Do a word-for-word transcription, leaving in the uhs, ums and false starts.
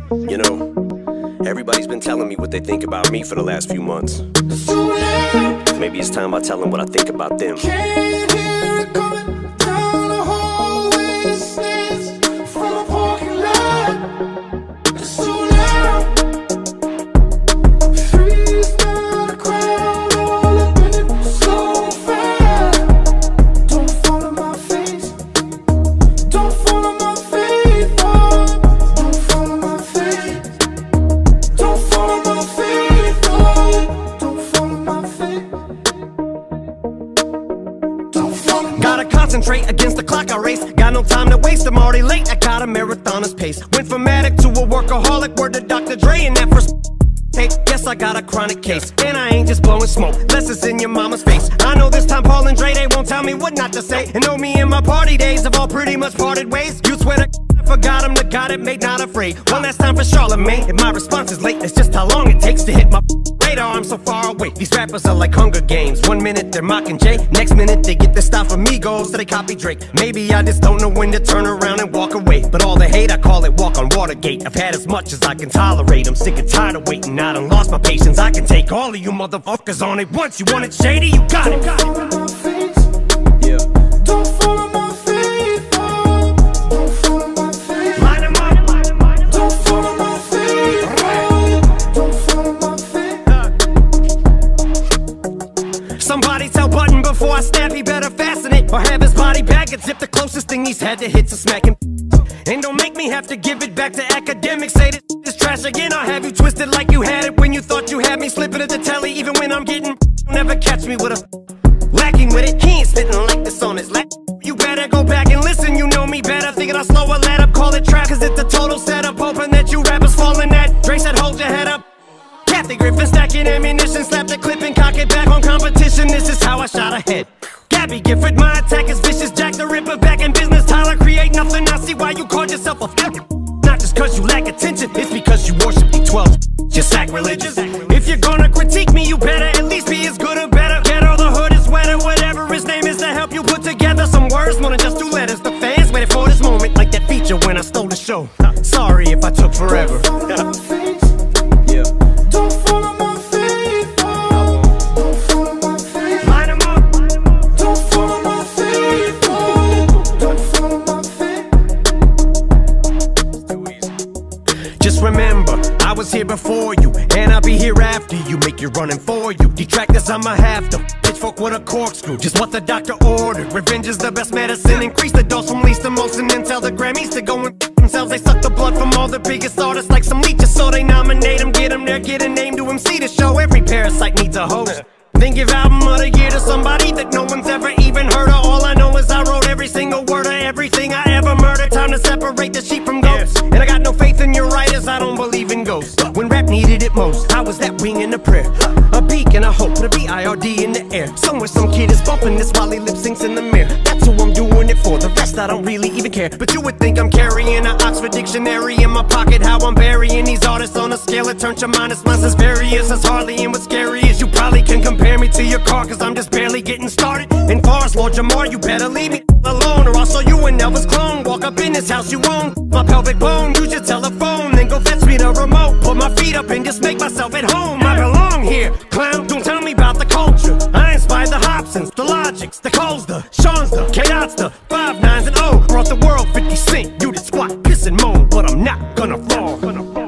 You know, everybody's been telling me what they think about me for the last few months. Maybe it's time I tell them what I think about them. Can't hear it coming down the hallway. It says from a parking lot. It's so loud. Freestyle the crowd all up in it so fast. Don't follow my face. Don't follow my face. Oh. Don't follow my face. Don't follow my face. Oh. Don't follow my face. Gotta concentrate against the clock I race. Got no time to waste, I'm already late. I got a marathoner's pace. Went from addict to a workaholic. Word to Doctor Dre and that first tape. Guess I got a chronic case. And I ain't just blowing smoke, less it's in your mama's face. I know this time Paul and Dre, they won't tell me what not to say. And know me and my party days have all pretty much parted ways. You swear to I forgot him, the God it made, not afraid. One last time for Charlemagne. If my response is late, it's just how long it takes to hit my radar. I'm so far away. These rappers are like Hunger Games. One minute they're mocking Jay, next minute they get their style from Migos, so they copy Drake. Maybe I just don't know when to turn around and walk away. But all the hate, I call it walk on Watergate. I've had as much as I can tolerate. I'm sick and tired of waiting. I done lost my patience. I can take all of you motherfuckers on it once. You want it shady? You got it. Got Don't follow my face. Yeah. Don't follow my face. Oh. Don't follow my face. Line 'em up. Don't follow my face. Oh. Don't follow my face. Somebody tell Button before I snap, he better fasten it or have his body bag and zip. The closest thing he's had to hits a smack him. And don't make me have to give it back to academics. Say this is trash again, I'll have you twisted like you had it when you thought you had me. Slipping at the telly even when I'm getting you'll never catch me with a lacking with it. He ain't spitting like this on his lap. You better go back and listen, you know me better. Thinking I'll slow a let up, call it trap, cause it's a total setup. Hoping that you rappers falling that Dre said hold your head up. Kathy Griffin stacking ammunition, slap the clip and cock it back on competition. This is how I shot ahead. Gabby Gifford, my attack is vicious. Jack the Ripper back in business. Tyler create nothing. I see why you called yourself a f***. Not just cause you lack attention, it's because you worship the twelve. You're sacrilegious. If you're gonna critique me, you better at least be as good or better. Get all the hood is wetter, whatever his name is, to help you put together some words more than just two letters. The fans waited for this moment, like that feature when I stole the show. Sorry if I took forever. Don't follow my face. Yeah. Don't follow my face. Oh. Don't follow my face. Line 'em up. Don't follow my face. Oh. Don't follow my face. Too easy. Just remember, I was here before you, and I'll be here after you. Make you running for you. Detractors, I'ma have to pitchfork with a corkscrew. Just what the doctor ordered. Revenge is the best medicine. Increase the dose from least to most, and then tell the Grammys to go and f themselves. They suck the blood from all the biggest artists like some leeches, so they nominate them, get them there, get a name to M C to show. Every parasite needs a host. Then give album of the year to somebody that no one's ever even heard of. All I know is I wrote every single word of everything I ever murdered. Time to separate the sheep from goats. And I got no faith in your writers, I don't believe in ghosts. When rap needed it most, I was that wing in a prayer, a beacon, a hope, a B I R D in the air. Somewhere some kid is bumping this while he lip syncs in the mirror. That's who I'm doing it for, the rest I don't really even care. But you would think I'm carrying an Oxford dictionary in my pocket. How I'm burying these artists on a scale that turns your minus mine says various. It's hardly in what's scary is you probably can compare me to your car, cause I'm just barely getting started. And far as Lord Jamar, you better leave me alone, or I'll show you an Elvis clone. Walk up in this house you own, my pelvic bone. Use your telephone, then go fetch me the remote. Put my feet up and just make myself at home. I belong here, clown, don't tell me about the culture. I inspired the Hobsons, the Logics, the Coles, the Sean's, the K-Dots, the five nines and O. Brought the world fifty cent, you did squat, piss and moan, but I'm not gonna fall.